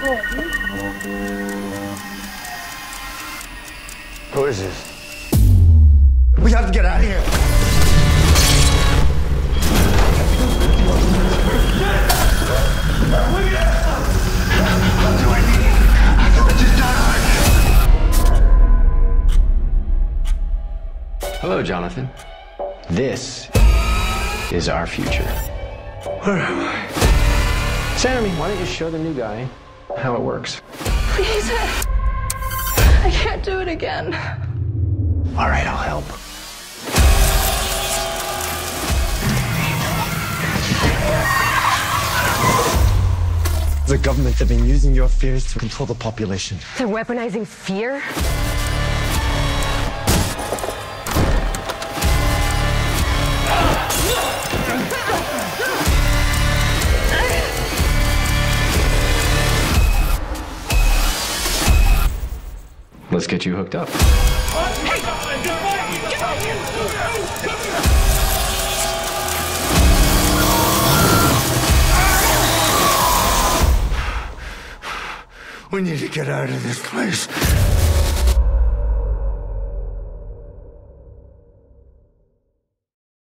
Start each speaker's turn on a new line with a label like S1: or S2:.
S1: Who is this? We have to get out of here. What do I need? I just died.
S2: Hello, Jonathan. This is our future.
S1: Where am I?
S2: Sammy, why don't you show the new guy how it works?
S3: Please. I can't do it again.
S2: All right, I'll help.
S1: The government have been using your fears to control the population.
S3: They're weaponizing fear?
S2: Let's get you hooked up.
S1: We need to get out of this place.